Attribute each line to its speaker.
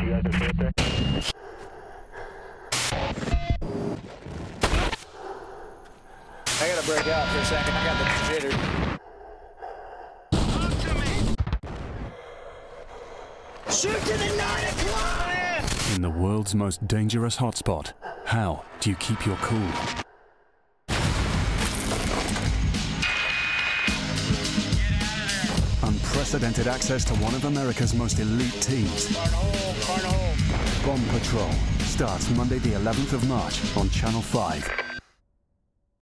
Speaker 1: You guys okay up there?
Speaker 2: I gotta break out for a second. I got the jitter. Shoot to the 9 o'clock!
Speaker 3: In the world's most dangerous hotspot, how do you keep your cool? Unprecedented access to one of America's most elite teams. Bomb Patrol starts Monday the 11th of March on Channel 5.